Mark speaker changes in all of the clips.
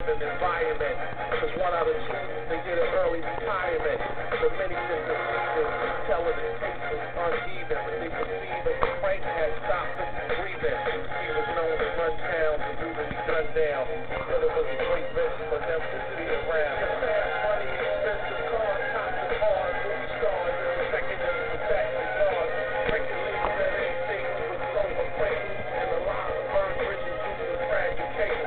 Speaker 1: an environment. Cause 1 out of 2, they get an early retirement. The many different reasons, telling the taste is uneven, but they perceive that the Frank had stopped his breathing. He was known to run towns and brutally gunned down. He said it was a great risk for them to see around. Your fast money, expensive cars, tops and hard, movie stars, and executives with that cigars. Record labels that ain't stable with silver cradles, and a lot of burned bridges due to fragile cables.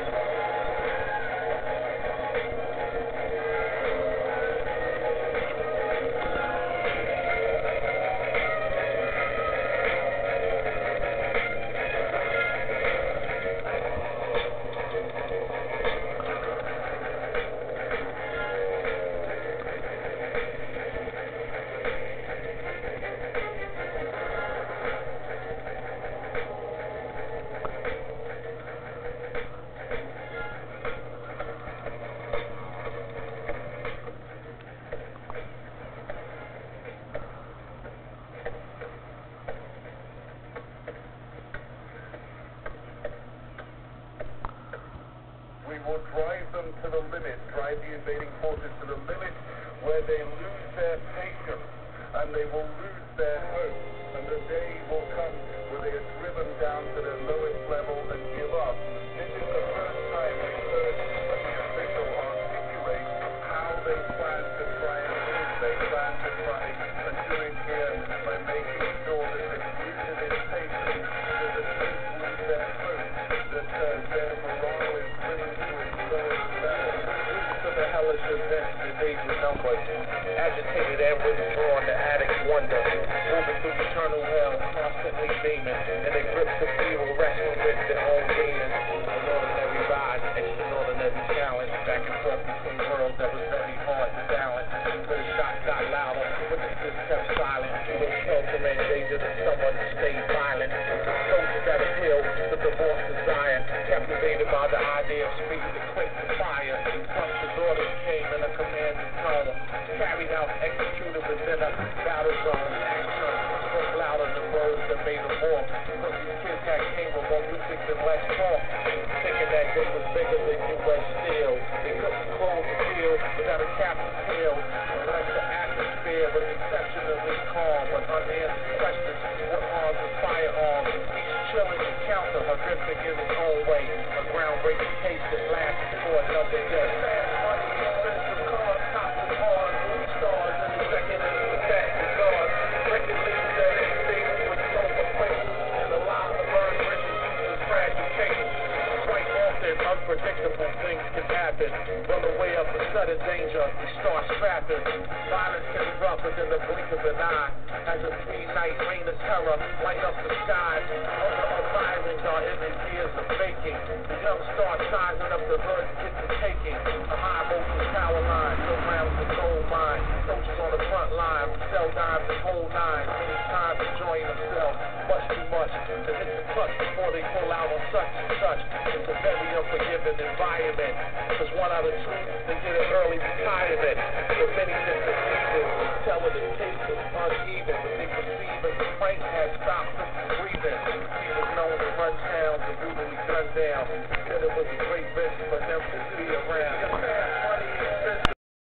Speaker 2: We will drive them to the limit, drive the invading forces to the limit where they lose their patience and they will lose their hope. And the day will come where they are driven down to their lowest level and give up. This is the first time we've heard the official articulate how they plan to try and lose. They plan to try and do it here by making sure that they lose their patience, that the troops lose their hope, that their morale is driven to its lowest level.
Speaker 1: Roots of the hellish events, the days were numbered. Agitated and withdrawn, the addicts wonder. Moving through eternal hell, constantly beaming. And they grip the evil, wrestling with their own demons. An ordinary ride, extraordinary challenge. Back and forth between worlds that was very hard to balance. But the shots got louder, witnesses kept silent. No shelter and danger to someone who stayed violent. Soldiers at a hill with the lost desire. Captivated by the idea of speed to quit the fire. Once his orders came in a commanding tone. Carried out, executed within a battle zone. Action spoke louder than words that made them more. But these kids that came with more music than less talk. Thinking that day was bigger than U.S. Steel. They couldn't close the field without a captain tail. Unless the atmosphere was exceptionally calm. But unanswered questions, what arms and firearms. Each chilling encounter, horrific in its own way. A groundbreaking case that lasted for another day. Fast money, expensive cars, tops and hard, movie stars, and executives with that cigars. Record labels that ain't stable with silver cradles, and a lot of burned bridges due to fragile cables. Quite often, unpredictable things can happen. Run away up a sudden danger, we start strapping. Violence can erupt within the blink of an eye. As a three-night rain of terror light up the skies. Over our sirens, our inner ears are faking. The young start sizing up the hood, get to taking. A high voltage power line, around the gold mine. Soldiers on the front line, sell dimes and hold nines. Many times enjoying themselves, much too much. To hit the clutch before they pull out on such and such. It's a very unforgiving environment.